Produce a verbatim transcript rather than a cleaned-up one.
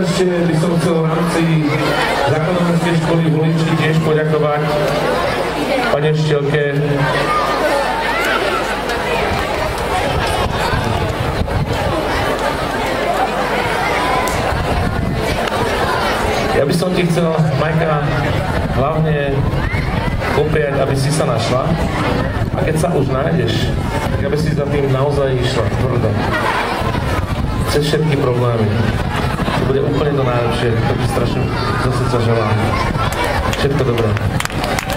Ešte by som chcel v rámci základovenskej školy v Hulinči tiež poďakovať pani učiteľke Ja by som ti chcel, Majka, hlavne popriať, aby si sa našla a keď sa už nájdeš, tak aby si za tým naozaj išla tvrdo. Cez všetky problémy. To bude úplne to najlepšie, to ti strašne zo srdca želám. Všetko dobré.